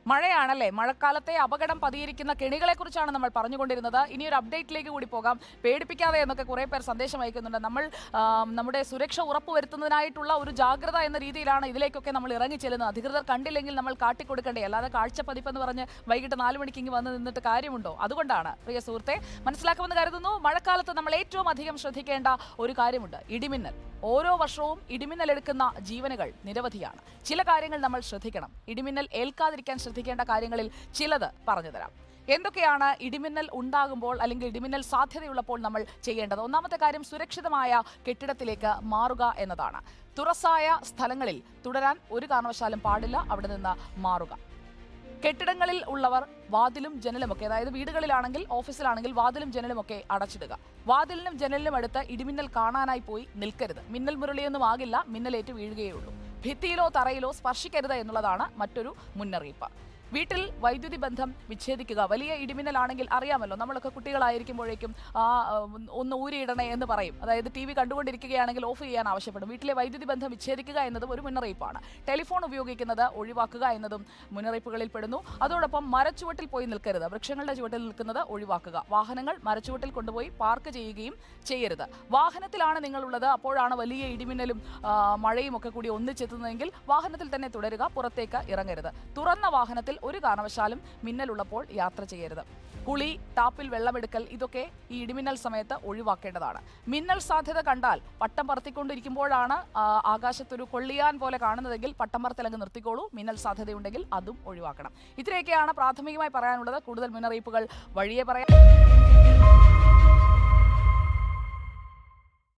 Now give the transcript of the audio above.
മഴയാണല്ലേ, മഴക്കാലത്തെ അപകടം പതിയിരിക്കുന്ന കെണികളെക്കുറിച്ചാണ് നമ്മൾ പറഞ്ഞുകൊണ്ടിരുന്നത്. ഇനിയൊരു അപ്ഡേറ്റിലേക്ക് കൂടി പോകാം. പേടിപ്പിക്കാതെ എന്നൊക്കെ കുറേ പേർ സന്ദേശം അയക്കുന്നുണ്ട്. നമ്മൾ നമ്മുടെ സുരക്ഷ ഉറപ്പുവരുത്തുന്നതിനായിട്ടുള്ള ഒരു ജാഗ്രത എന്ന രീതിയിലാണ് ഇതിലേക്കൊക്കെ നമ്മൾ ഇറങ്ങി ചെല്ലുന്നത്. അധികൃതർ കണ്ടില്ലെങ്കിൽ നമ്മൾ കാട്ടിക്കൊടുക്കണ്ടേ, അല്ലാതെ കാഴ്ചപ്പതിപ്പെന്ന് പറഞ്ഞ് വൈകിട്ട് 4 മണിക്ക് ഇങ്ങ് വന്ന് നിന്നിട്ട് കാര്യമുണ്ടോ? അതുകൊണ്ടാണ് പ്രിയ സുഹൃത്തെ, മനസ്സിലാക്കുമെന്ന് കരുതുന്നു. മഴക്കാലത്ത് നമ്മൾ ഏറ്റവും അധികം ശ്രദ്ധിക്കേണ്ട ഒരു കാര്യമുണ്ട്, ഇടിമിന്നൽ. ഓരോ വർഷവും ഇടിമിന്നൽ എടുക്കുന്ന ജീവനുകൾ നിരവധിയാണ്. ചില കാര്യങ്ങൾ നമ്മൾ ശ്രദ്ധിക്കണം. ഇടിമിന്നൽ ഏൽക്കാതിരിക്കാൻ ശ്രദ്ധിക്കേണ്ട കാര്യങ്ങളിൽ ചിലത് പറഞ്ഞുതരാം. എന്തൊക്കെയാണ് ഇടിമിന്നൽ ഉണ്ടാകുമ്പോൾ അല്ലെങ്കിൽ ഇടിമിന്നൽ സാധ്യതയുള്ളപ്പോൾ നമ്മൾ ചെയ്യേണ്ടത്? ഒന്നാമത്തെ കാര്യം, സുരക്ഷിതമായ കെട്ടിടത്തിലേക്ക് മാറുക എന്നതാണ്. തുറസായ സ്ഥലങ്ങളിൽ തുടരാൻ ഒരു കാരണവശാലും പാടില്ല, അവിടെ നിന്ന് മാറുക. കെട്ടിടങ്ങളിൽ ഉള്ളവർ വാതിലും ജനലുമൊക്കെ, അതായത് വീടുകളിലാണെങ്കിൽ ഓഫീസിലാണെങ്കിൽ വാതിലും ജനലുമൊക്കെ അടച്ചിടുക. വാതിലിനും ജനലിനും അടുത്ത് ഇടിമിന്നൽ കാണാനായി പോയി നിൽക്കരുത്. മിന്നൽ മുരളിയൊന്നും ആകില്ല, മിന്നലേറ്റ് വീഴുകയുള്ളൂ. ഭിത്തിയിലോ തറയിലോ സ്പർശിക്കരുത് എന്നുള്ളതാണ് മറ്റൊരു മുന്നറിയിപ്പ്. വീട്ടിൽ വൈദ്യുതി ബന്ധം വിച്ഛേദിക്കുക. വലിയ ഇടിമിന്നലാണെങ്കിൽ അറിയാമല്ലോ, നമ്മളൊക്കെ കുട്ടികളായിരിക്കുമ്പോഴേക്കും ഒന്ന് ഊരിയിടണേ എന്ന് പറയും. അതായത് TV കണ്ടുകൊണ്ടിരിക്കുകയാണെങ്കിൽ ഓഫ് ചെയ്യാൻ ആവശ്യപ്പെടും. വീട്ടിലെ വൈദ്യുതി ബന്ധം വിച്ഛേദിക്കുക എന്നതും ഒരു മുന്നറിയിപ്പാണ്. ടെലിഫോൺ ഉപയോഗിക്കുന്നത് ഒഴിവാക്കുക എന്നതും മുന്നറിയിപ്പുകളിൽ പെടുന്നു. അതോടൊപ്പം മരച്ചുവട്ടിൽ പോയി നിൽക്കരുത്, വൃക്ഷങ്ങളുടെ ചുവട്ടിൽ നിൽക്കുന്നത് ഒഴിവാക്കുക. വാഹനങ്ങൾ മരച്ചുവട്ടിൽ കൊണ്ടുപോയി പാർക്ക് ചെയ്യുകയും ചെയ്യരുത്. വാഹനത്തിലാണ് നിങ്ങളുള്ളത്, അപ്പോഴാണ് വലിയ ഇടിമിന്നലും മഴയും ഒക്കെ കൂടി ഒന്നിച്ചെത്തുന്നതെങ്കിൽ വാഹനത്തിൽ തന്നെ തുടരുക, പുറത്തേക്ക് ഇറങ്ങരുത്. തുറന്ന വാഹനത്തിൽ ഒരു കാരണവശാലും മിന്നലുള്ളപ്പോൾ യാത്ര ചെയ്യരുത്. കുളി, ടാപ്പിൽ വെള്ളമെടുക്കൽ, ഇതൊക്കെ ഈ ഇടിമിന്നൽ സമയത്ത് ഒഴിവാക്കേണ്ടതാണ്. മിന്നൽ സാധ്യത കണ്ടാൽ പട്ടം പറത്തിക്കൊണ്ടിരിക്കുമ്പോഴാണ് ആകാശത്തൊരു കൊള്ളിയാൻ പോലെ കാണുന്നതെങ്കിൽ പട്ടം പറത്തിലങ്ങ് നിർത്തിക്കോളൂ. മിന്നൽ സാധ്യതയുണ്ടെങ്കിൽ അതും ഒഴിവാക്കണം. ഇത്രയൊക്കെയാണ് പ്രാഥമികമായി പറയാനുള്ളത്. കൂടുതൽ മുന്നറിയിപ്പുകൾ വഴിയെ പറയാം.